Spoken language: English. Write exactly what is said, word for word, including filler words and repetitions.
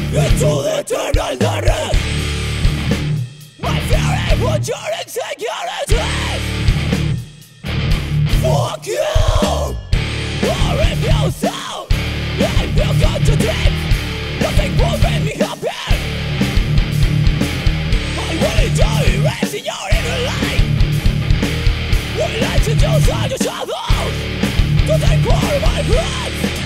into the eternal darkness. My fear put your insecurity. Fuck you! I refuse to. I will contradict. Nothing will make me happy. I wanted to erase your inner life. We let you choose on your shadows to take part of my friends.